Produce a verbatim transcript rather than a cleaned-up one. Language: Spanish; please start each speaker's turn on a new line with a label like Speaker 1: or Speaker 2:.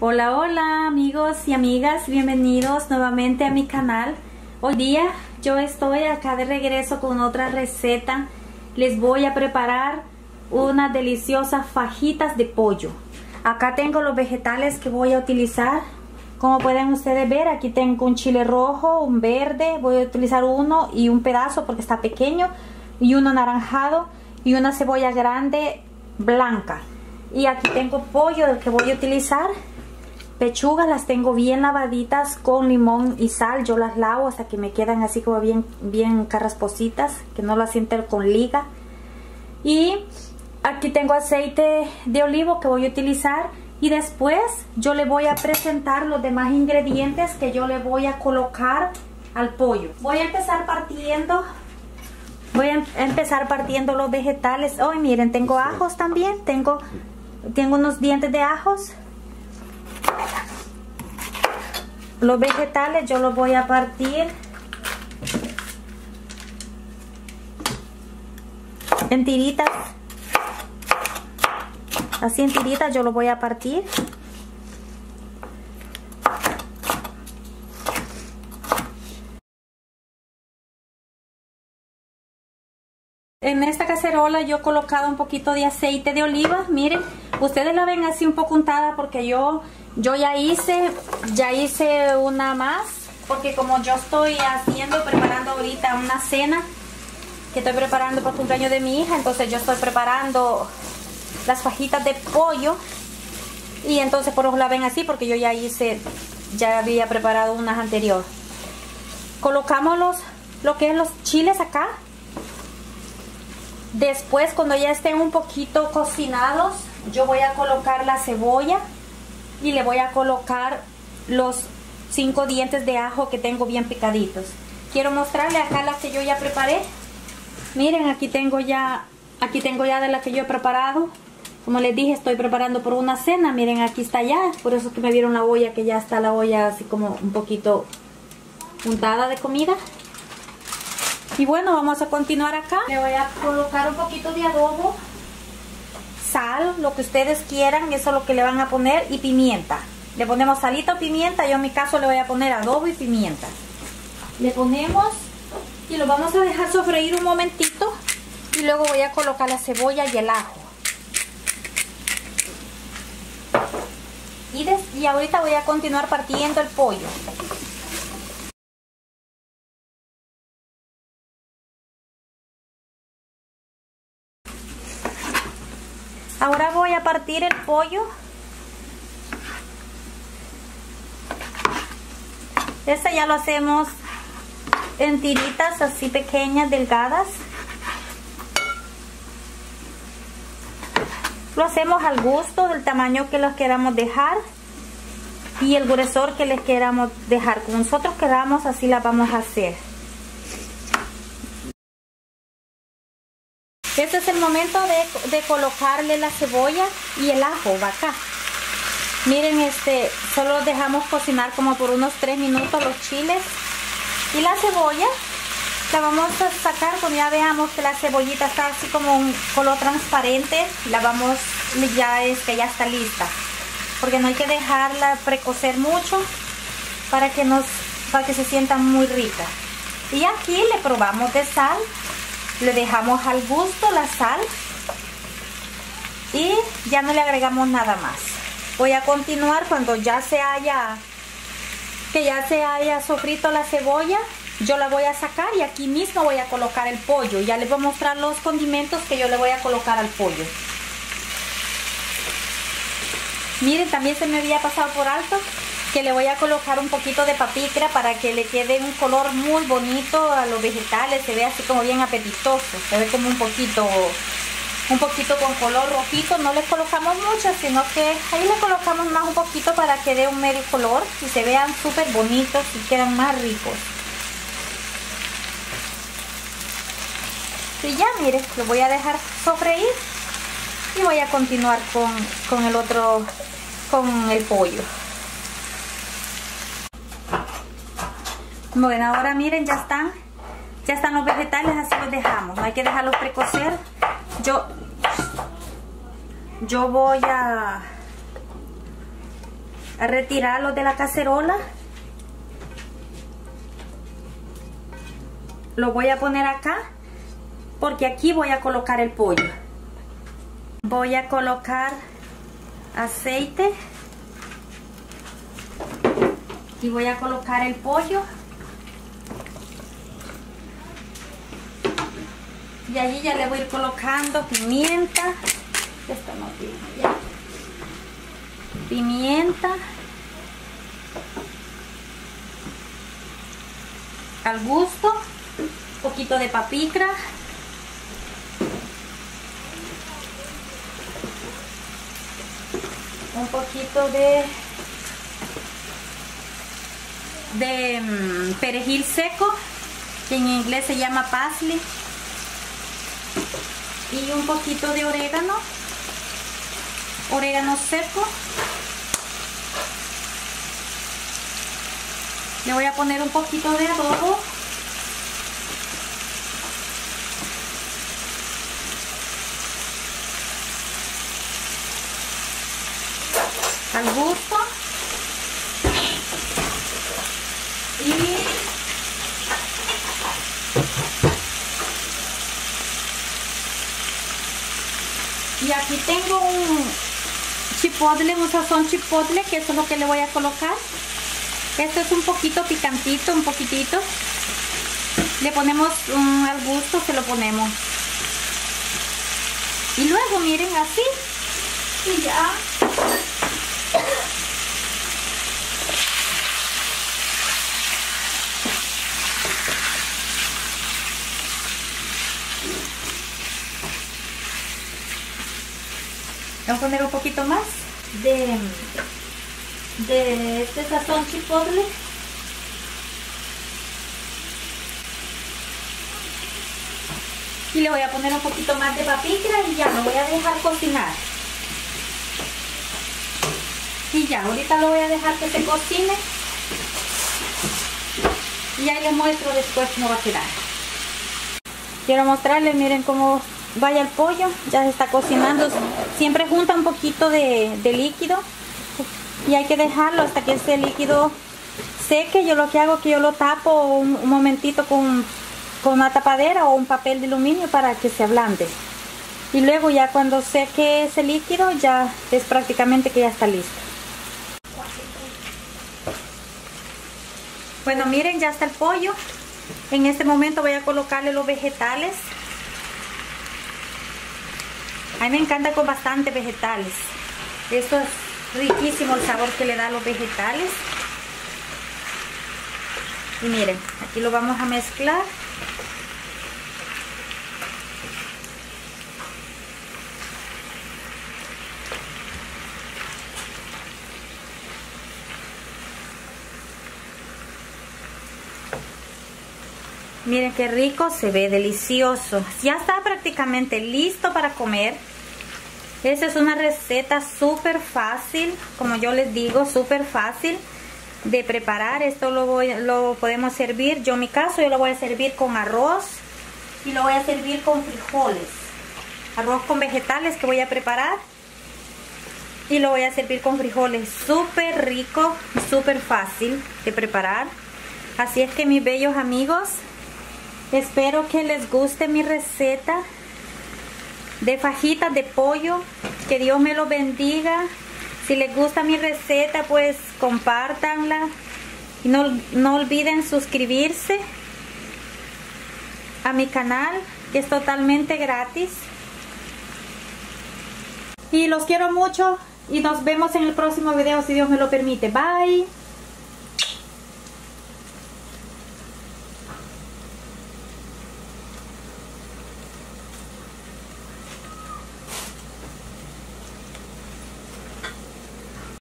Speaker 1: Hola, hola amigos y amigas, bienvenidos nuevamente a mi canal. Hoy día yo estoy acá de regreso con otra receta. Les voy a preparar unas deliciosas fajitas de pollo. Acá tengo los vegetales que voy a utilizar. Como pueden ustedes ver, aquí tengo un chile rojo, un verde, voy a utilizar uno y un pedazo porque está pequeño, y uno anaranjado y una cebolla grande blanca. Y aquí tengo pollo del que voy a utilizar. Pechugas las tengo bien lavaditas con limón y sal. Yo las lavo hasta que me quedan así como bien, bien carraspositas, que no las sienten con liga. Y aquí tengo aceite de olivo que voy a utilizar. Y después yo le voy a presentar los demás ingredientes que yo le voy a colocar al pollo. Voy a empezar partiendo. Voy a empezar partiendo los vegetales. Oh, miren, tengo ajos también. Tengo, tengo unos dientes de ajos. Los vegetales yo los voy a partir en tiritas, así en tiritas yo los voy a partir. En esta cacerola yo he colocado un poquito de aceite de oliva. Miren, ustedes la ven así un poco untada porque yo Yo ya hice, ya hice una más, porque como yo estoy haciendo, preparando ahorita una cena, que estoy preparando para el cumpleaños de mi hija, entonces yo estoy preparando las fajitas de pollo, y entonces por eso la ven así, porque yo ya hice, ya había preparado unas anteriores. Colocamos los, lo que es los chiles acá. Después, cuando ya estén un poquito cocinados, yo voy a colocar la cebolla. Y le voy a colocar los cinco dientes de ajo que tengo bien picaditos. Quiero mostrarle acá las que yo ya preparé. Miren, aquí tengo ya, aquí tengo ya de las que yo he preparado. Como les dije, estoy preparando por una cena. Miren, aquí está ya. Por eso es que me vieron la olla, que ya está la olla así como un poquito untada de comida. Y bueno, vamos a continuar acá. Le voy a colocar un poquito de adobo. Sal, lo que ustedes quieran, eso es lo que le van a poner, y pimienta. Le ponemos salita o pimienta. Yo en mi caso le voy a poner adobo y pimienta. Le ponemos y lo vamos a dejar sofreír un momentito, y luego voy a colocar la cebolla y el ajo. Y, des, y ahorita voy a continuar partiendo el pollo. Ahora voy a partir el pollo. Este ya lo hacemos en tiritas así pequeñas, delgadas. Lo hacemos al gusto, del tamaño que los queramos dejar y el gruesor que les queramos dejar. Como nosotros queramos, así la vamos a hacer. Este es el momento de, de colocarle la cebolla y el ajo, va acá. Miren, este, solo los dejamos cocinar como por unos tres minutos los chiles. Y la cebolla la vamos a sacar cuando ya veamos que la cebollita está así como un color transparente. La vamos, ya es que ya está lista. Porque no hay que dejarla precocer mucho para que, nos, para que se sienta muy rica. Y aquí le probamos de sal. Le dejamos al gusto la sal y ya no le agregamos nada más. Voy a continuar cuando ya se haya, que ya se haya sofrito la cebolla. Yo la voy a sacar y aquí mismo voy a colocar el pollo. Ya les voy a mostrar los condimentos que yo le voy a colocar al pollo. Miren, también se me había pasado por alto que le voy a colocar un poquito de paprika para que le quede un color muy bonito a los vegetales. Se ve así como bien apetitoso. Se ve como un poquito, un poquito con color rojito. No le colocamos mucho, sino que ahí le colocamos más un poquito para que dé un medio color y se vean súper bonitos y quedan más ricos. Y ya, miren, lo voy a dejar sofreír y voy a continuar con, con el otro, con el pollo. Bueno, ahora miren, ya están, ya están los vegetales, así los dejamos. No hay que dejarlos precocer. Yo, yo voy a, a retirarlo de la cacerola. Lo voy a poner acá porque aquí voy a colocar el pollo. Voy a colocar aceite y voy a colocar el pollo. Y allí ya le voy a ir colocando pimienta. Esta no tiene ya. Pimienta. Al gusto. Un poquito de paprika. Un poquito de de um, perejil seco, que en inglés se llama parsley, y un poquito de orégano, orégano seco. Le voy a poner un poquito de adobo. Al gusto. Y y aquí tengo un chipotle, un sazón chipotle, que eso es lo que le voy a colocar. Esto es un poquito picantito, un poquitito. Le ponemos um, al gusto, se lo ponemos. Y luego miren así. Y ya. Vamos a poner un poquito más de, de este sazón chipotle. Y le voy a poner un poquito más de paprika y ya lo voy a dejar cocinar. Y ya, ahorita lo voy a dejar que se cocine. Y ya les muestro después cómo va a quedar. Quiero mostrarles, miren cómo vaya el pollo. Ya se está cocinando. Siempre junta un poquito de, de líquido. Y hay que dejarlo hasta que ese líquido seque. Yo lo que hago es que yo lo tapo un, un momentito con, con una tapadera o un papel de aluminio para que se ablande. Y luego ya cuando seque ese líquido ya es prácticamente que ya está listo. Bueno, miren, ya está el pollo. En este momento voy a colocarle los vegetales. A mí me encanta con bastante vegetales. Esto es riquísimo el sabor que le da a los vegetales. Y miren, aquí lo vamos a mezclar. Miren qué rico, se ve delicioso. Ya está prácticamente listo para comer. Esta es una receta súper fácil, como yo les digo, súper fácil de preparar. Esto lo, voy, lo podemos servir, yo en mi caso yo lo voy a servir con arroz y lo voy a servir con frijoles. Arroz con vegetales que voy a preparar y lo voy a servir con frijoles. Súper rico, súper fácil de preparar. Así es que mis bellos amigos, espero que les guste mi receta de fajitas de pollo. Que Dios me los bendiga. Si les gusta mi receta, pues compártanla. Y no, no olviden suscribirse a mi canal, que es totalmente gratis. Y los quiero mucho. Y nos vemos en el próximo video, si Dios me lo permite. Bye.